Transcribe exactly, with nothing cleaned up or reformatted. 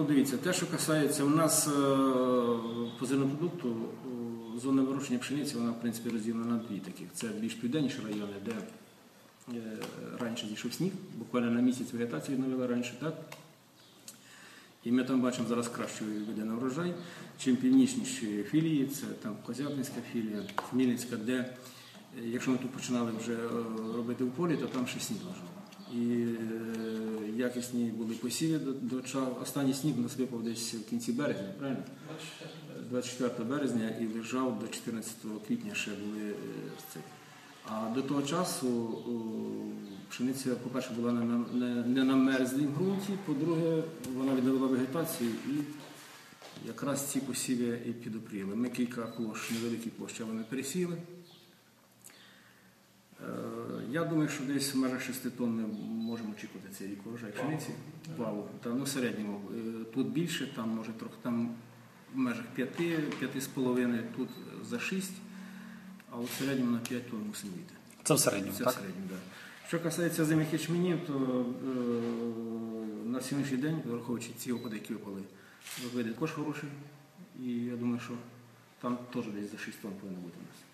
Ну, дивіться, те, що касається, у нас по зернопродукту зона вирощення пшениці, вона, в принципі, розділена на дві таких. Це більш південніші райони, де раніше зійшов сніг, буквально на місяць вегетацію відновила раніше, так? І ми там бачимо зараз кращий вийде на врожай, чим північніші філії, це там Козятинська філія, Хмельницька, де, якщо ми тут починали вже робити в полі, то там ще сніг лежав. І якісні були посіви до, до часу. Останній сніг у нас випав десь в кінці березня, правильно? двадцять четвертого березня і лежав до чотирнадцятого квітня ще були цей. А до того часу пшениця, по-перше, була не на мерзлій ґрунті, по-друге, вона відновила вегетацію і якраз ці посіви і підопріли. Ми кілька площ, невеликі площі, вони пересіли. Я думаю, що десь в межах шести тонн ми можемо очікувати цей рік урожай пшениці, валу. Ну, в середньому тут більше, там може трохи, там в межах п'яти, п'яти з половиною, тут за шість. А в середньому на п'ять тонн мусимо вийти. Це в середньому, Це так? в середньому, так. Що касається зимих ячменів, то е, на сьогоднішній день, враховуючи ці опади, які випали, вийде також хороший. І я думаю, що там теж десь за шість тонн повинно бути у нас.